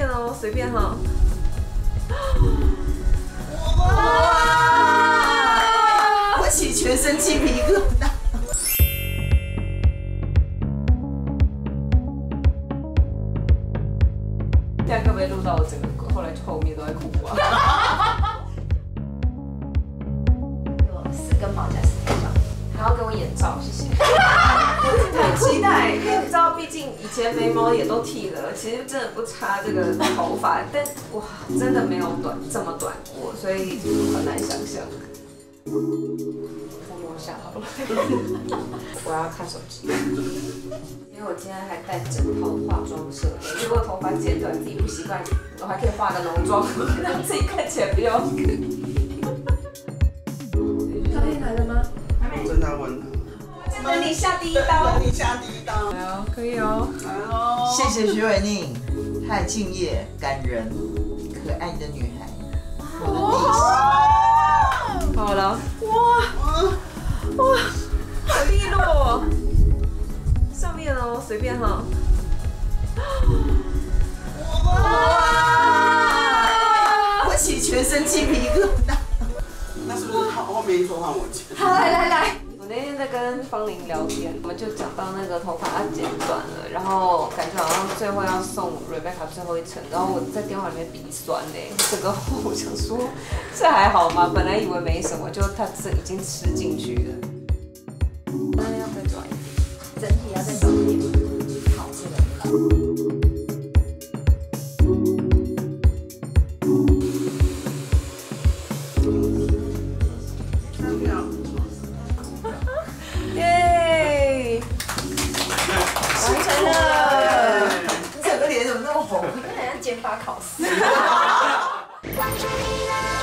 便哦，随便哈。 哇！我起全身鸡皮疙瘩。 这样会不会录到我整个后来后面都在哭啊？ 有4根毛加4根毛， 还要给我眼罩，谢谢。很期待，因为你知道，毕竟以前眉毛也都剃了，其实真的不差这个头发，但哇，真的没有这么短过，所以很难想象。我再摸一下好了，我要看手机，因为我今天还带整套化妆设备，如果头发剪短自己不习惯，我还可以化个浓妆，让自己看起来比较。教练来了吗？ 还没。正在问他。 等你下第一刀。 等你下第一刀。 来哦，可以哦。 来喽。 谢谢徐伟宁，太敬业、感人、可爱的女孩。我的好了，哇，好利落哦，上面哦，随便哈。 哇！我起全身鸡皮疙瘩。 那是不是后面一撮换我剪？ 好，来。我那天在跟方玲聊天，我们就讲到那个头发要剪短了，然后感觉好像最后要送 Rebecca 最后一程，然后我在电话里面鼻酸呢，整个我想说这还好吗？本来以为没什么，就他这已经吃进去了。那要再转一点， 整体要再短一点。好，这个。 耶！完成了！ 你整个脸怎么那么红？ 那很像减法考试。 关注你的